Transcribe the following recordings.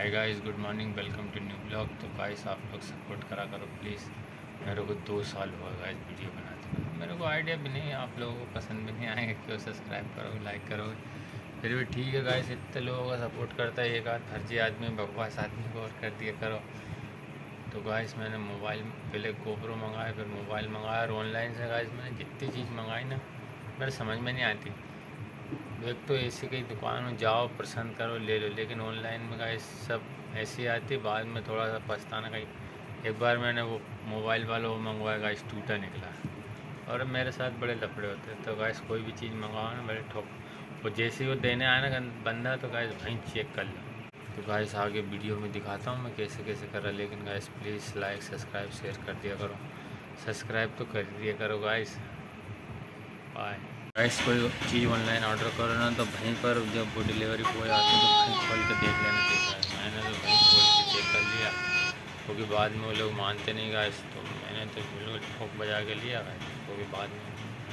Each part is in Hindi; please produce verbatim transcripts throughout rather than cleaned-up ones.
Hi guys, good morning, welcome to new blog. तो गाइस आप लोग सपोर्ट करा करो प्लीज़। मेरे को दो साल हुआ गाइस वीडियो बनाते हुए। मेरे को आइडिया भी नहीं है, आप लोगों को पसंद भी नहीं आएंगे, क्यों सब्सक्राइब करोगे, लाइक करोगे, फिर भी ठीक है गाइस। इतने लोगों का सपोर्ट करता है, एक आध फर्जी आदमी, बकवास आदमी को और कर दिया करो। तो गाइस मैंने मोबाइल पहले गोप्रो मंगाया, फिर मोबाइल मंगाया, और ऑनलाइन से गाइस मैंने जितनी चीज़ मंगाई ना मेरे समझ में नहीं आती। एक तो ऐसी कई दुकान में जाओ, पसंद करो, ले लो, लेकिन ऑनलाइन में गाइस सब ऐसी आती, बाद में थोड़ा सा पछताना। कहीं एक बार मैंने वो मोबाइल वाला वो मंगवाया गाइस, टूटा निकला। और मेरे साथ बड़े लफड़े होते हैं, तो गाइस कोई भी चीज़ मंगवाओ ना बड़े ठोक, वो जैसे ही वो देने आया ना बंदा, तो गाइस वहीं चेक कर लो। तो गाइस आगे वीडियो में दिखाता हूँ मैं कैसे कैसे कर रहा, लेकिन guys please like subscribe share कर दिया करो, सब्सक्राइब तो कर दिया करो गाइस। Bye guys. कोई चीज़ ऑनलाइन ऑर्डर करो ना, तो वहीं पर जब वो डिलीवरी बॉय आते हैं तो वहीं खोल के देख लेना चाहिए। मैंने तो वहीं खोल के चेक कर लिया, क्योंकि बाद में वो लोग मानते नहीं गाइस, तो मैंने तो बिल्कुल ठोक बजा के लिया गाइस, क्योंकि बाद में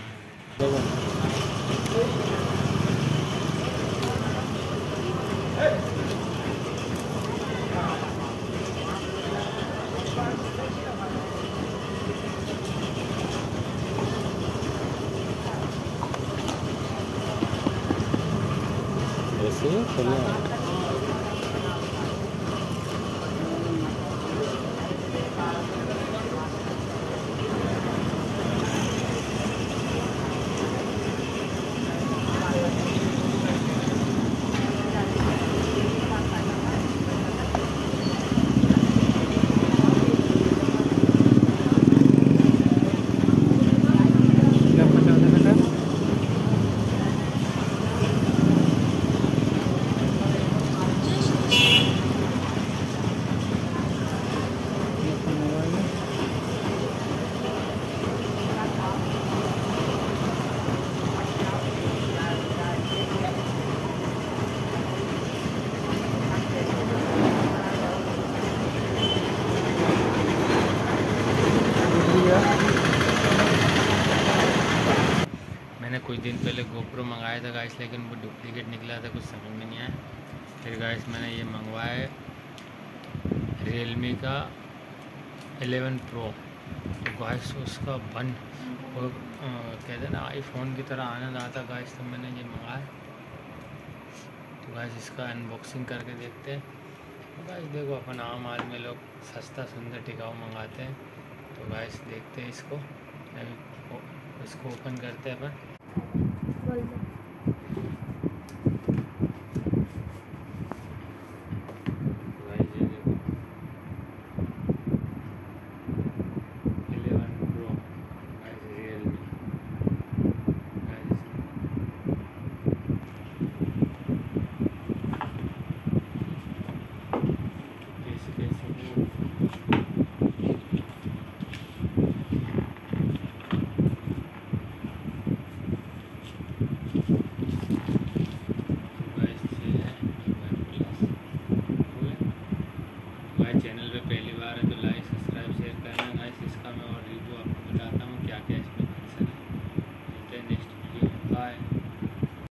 ऐसे ही मैंने कुछ दिन पहले गोप्रो मंगाया था गाइस, लेकिन वो डुप्लीकेट निकला था, कुछ समझ में नहीं आया। फिर गाइस मैंने ये मंगवाया है रियलमी का एलेवन प्रो। तो गाइस उसका वन और कहते हैं ना आईफोन की तरह आनंद आता गाइस, तो मैंने ये मंगाया। तो गाइस इसका अनबॉक्सिंग करके देखते हैं। तो गाइस देखो, अपन आम आदमी लोग सस्ता सुंदर टिकाऊ मंगाते हैं। तो गाइस देखते हैं इसको, इसको ओपन करते हैं अपन। चैनल